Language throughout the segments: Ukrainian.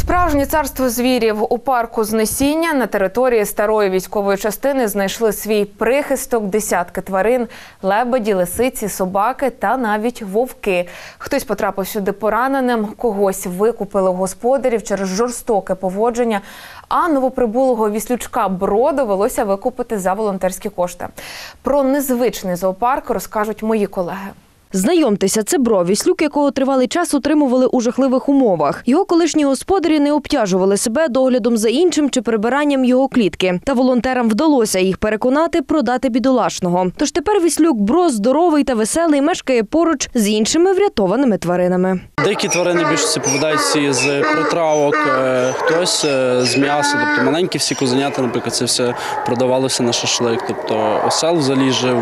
Справжнє царство звірів. У парку Знесіння на території старої військової частини знайшли свій прихисток десятки тварин – лебеді, лисиці, собаки та навіть вовки. Хтось потрапив сюди пораненим, когось викупили у господарів через жорстоке поводження, а новоприбулого віслючка Бро довелося викупити за волонтерські кошти. Про незвичний зоопарк розкажуть мої колеги. Знайомтеся, це Бро, віслюк, якого тривалий час утримували у жахливих умовах. Його колишні господарі не обтяжували себе доглядом за іншим чи прибиранням його клітки. Та волонтерам вдалося їх переконати продати бідолашного. Тож тепер віслюк Бро здоровий та веселий мешкає поруч з іншими врятованими тваринами. Деякі тварини більше попадаються з притравок, хтось з м'яса. Тобто маленькі всі козенята, наприклад, це все продавалося на шашлик. Тобто осел взагалі жив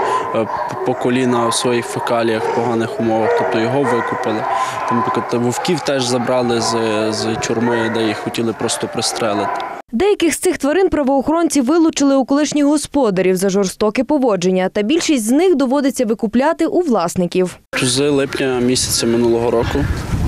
по коліна у своїх фекаліях в поганих умовах, тобто його викупили. Там, наприклад, вовків теж забрали з тюрми, де їх хотіли просто пристрелити. Деяких з цих тварин правоохоронці вилучили у колишніх господарів за жорстоке поводження, та більшість з них доводиться викупляти у власників. З липня місяця минулого року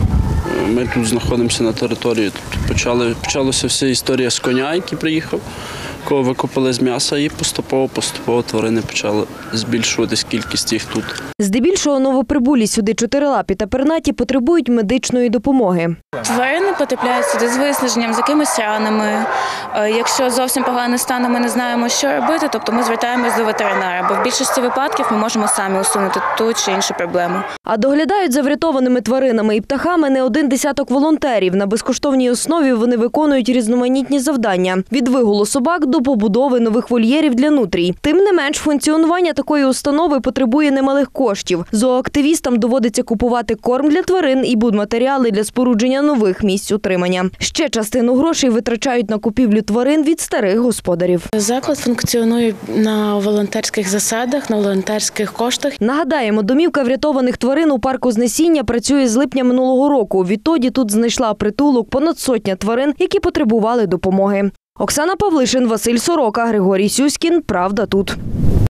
ми тут знаходимося на території. Тобто почалася вся історія з коня, який приїхав, кого викупили з м'яса, і поступово тварини почали збільшуватись кількість їх тут. Здебільшого новоприбулі сюди чотирилапі та пернаті потребують медичної допомоги. Тварини потрапляють сюди з виснаженням, з якимись ранами. Якщо зовсім поганий стан, ми не знаємо, що робити, тобто ми звертаємось до ветеринара, бо в більшості випадків ми можемо самі усунути ту чи іншу проблему. А доглядають за врятованими тваринами і птахами не один десяток волонтерів. На безкоштовній основі вони виконують різноманітні завдання – від вигулу собак до побудови нових вольєрів для нутрій. Тим не менш, функціонування такої установи потребує немалих коштів. Зооактивістам доводиться купувати корм для тварин і будматеріали для спорудження нових місць утримання. Ще частину грошей витрачають на купівлю тварин від старих господарів. Заклад функціонує на волонтерських засадах, на волонтерських коштах. Нагадаємо, домівка врятованих тварин у парку Знесіння працює з липня минулого року. Відтоді тут знайшла притулок понад сотня тварин, які потребували допомоги. Оксана Павлишин, Василь Сорока, Григорій Сюськін. Правда тут.